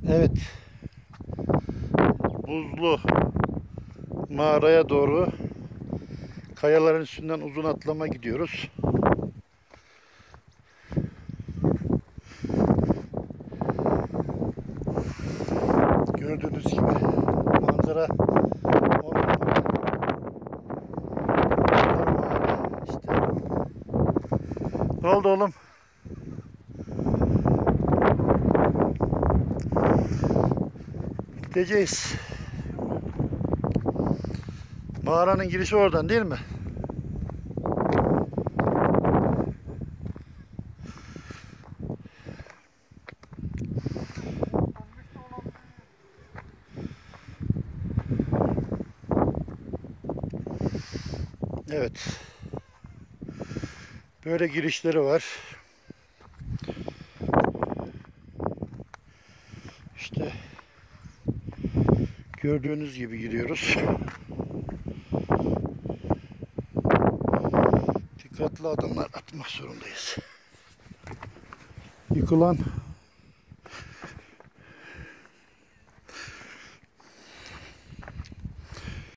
Evet, buzlu mağaraya doğru kayaların üstünden uzun atlama gidiyoruz. Gördüğünüz gibi manzara 10 numara. İşte. Ne oldu oğlum? Gideceğiz. Mağaranın girişi oradan değil mi? Evet. Böyle girişleri var. İşte gördüğünüz gibi giriyoruz. Dikkatli adımlar atmak zorundayız. Yıkılan